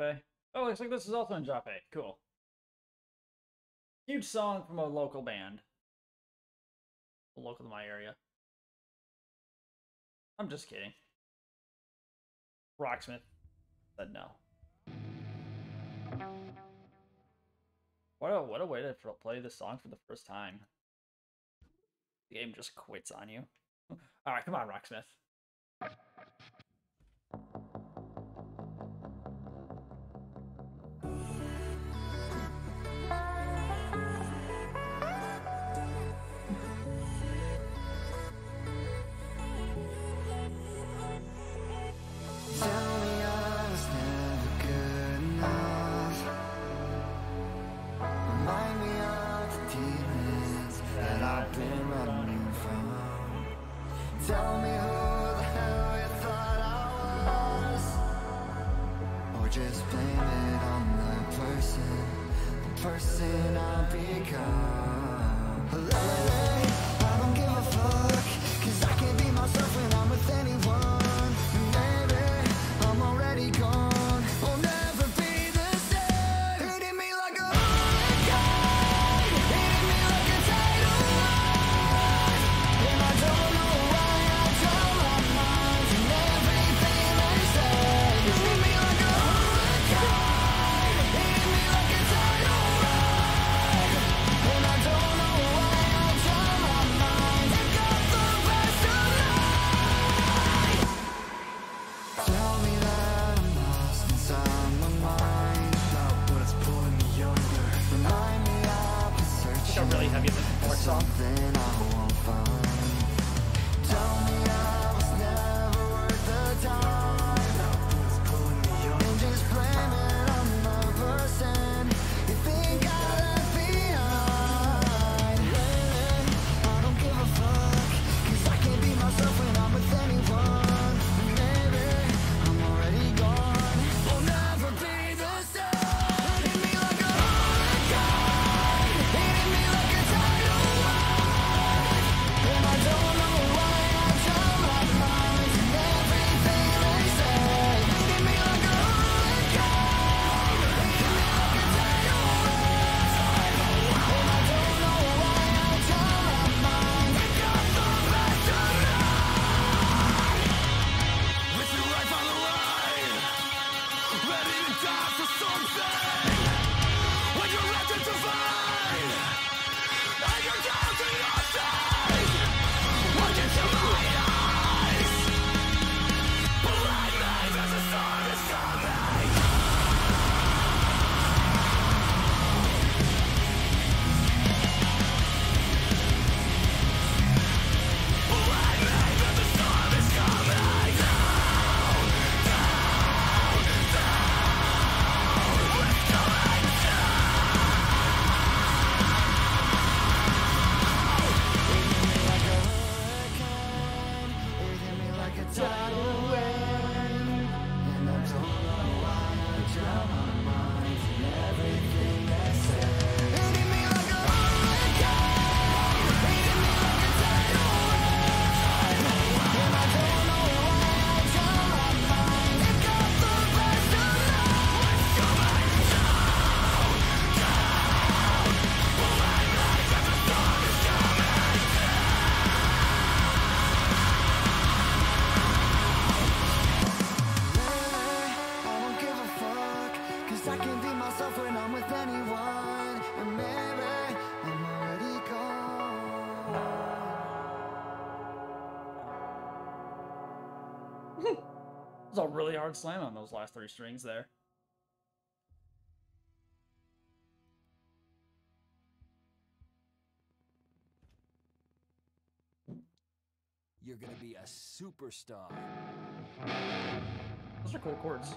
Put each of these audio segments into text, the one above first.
Jape. Oh, looks like this is also in Jape. Cool. Huge song from a local band. Local to my area. I'm just kidding. Rocksmith said no. What a way to play this song for the first time. The game just quits on you. Alright, come on, Rocksmith. Tell me who the hell you thought I was, or just blame it on the person I've become. Lately, I don't give a fuck, 'cause I can't be myself when I'm with anyone. Maybe I'm already gone, I'll never be the same. Hitting me like a hurricane, hitting me like a tidal wave, and I don't know. Really heavy something I won't find. Tell me I was never worth the time, and just blame it on the person you think I left behind. Lately, I don't give a fuck, 'cause I can't be myself when I'm with anyone. Maybe I'm already gone, I'll never be the same. Hitting me like a hurricane, hitting me like a tidal wave, and I don't know why I tell my mind and everything they say. Hitting me like a hurricane, hitting me like a tidal wave, and I don't know why I tell my mind. They got the best of me. With your life on the line, ready to die for something. When you're left to divide, and you're down to your side, look into my eyes, believe me, there's a storm is coming. Believe me, there's a storm is coming. Down, down, down, it's coming down. Hitting me like a tidal wave, and I don't know why I drown my mind in everything they say. Hitting me like a hurricane, hitting me like a tidal wave, and I don't know why I drown my mind. They got the best of me. It's coming down, down. Believe me, that the storm is coming down. I don't give a fuck, 'cause I can't be myself when I'm with anyone, and maybe I'm already gone. There's a really hard slam on those last 3 strings there. You're gonna be a superstar. Those are cool chords.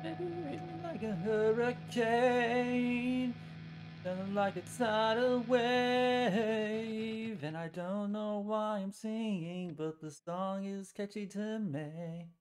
Maybe read me like a hurricane, feeling like a tidal wave, and I don't know why I'm singing, but the song is catchy to me.